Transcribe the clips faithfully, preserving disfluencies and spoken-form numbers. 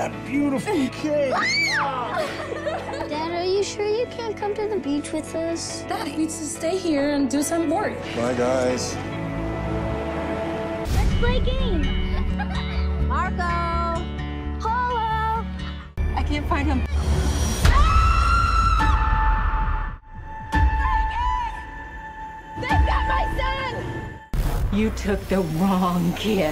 that beautiful cake. Dad, are you sure you can't come to the beach with us? Dad needs to stay here and do some work. Bye, guys. Let's play a game. Marco! Polo! I can't find him. They've got my son! You took the wrong kid.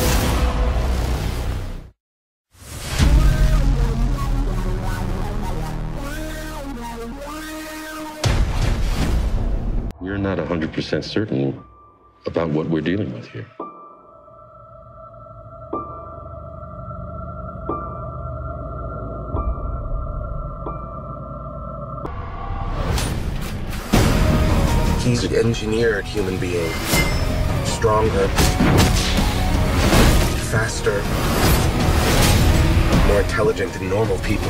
We're not one hundred percent certain about what we're dealing with here. He's an engineered human being. Stronger, faster, more intelligent than normal people.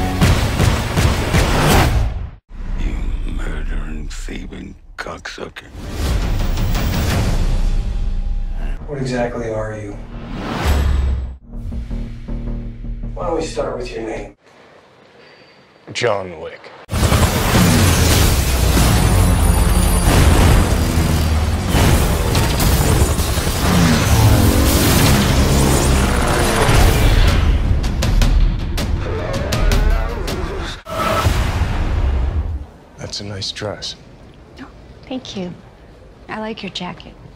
You murdering, thieving cocksucker. What exactly are you? Why don't we start with your name? John Wick. That's a nice dress. Thank you. I like your jacket.